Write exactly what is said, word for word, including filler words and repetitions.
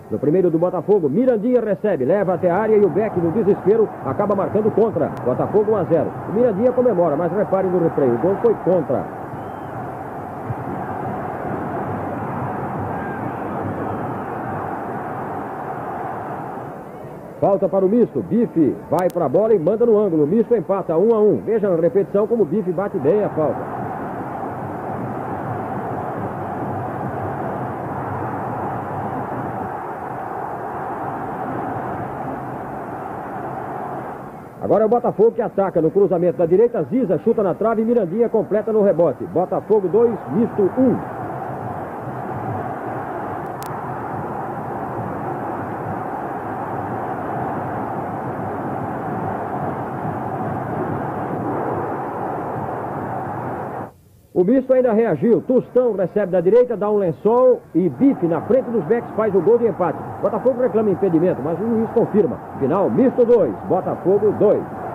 No primeiro do Botafogo, Mirandinha recebe, leva até a área e o Beck, no desespero, acaba marcando contra. Botafogo um a zero. O Mirandinha comemora, mas repare no replay, o gol foi contra. Falta para o Misto, Bife vai para a bola e manda no ângulo. O Misto empata um a um. Veja na repetição como o Bife bate bem a falta. Agora é o Botafogo que ataca no cruzamento da direita. Ziza chuta na trave e Mirandinha completa no rebote. Botafogo dois, Misto um. O Misto ainda reagiu. Tostão recebe da direita, dá um lençol e Bife na frente dos backs faz o gol de empate. Botafogo reclama impedimento, mas o juiz confirma. Final, Misto dois, Botafogo dois.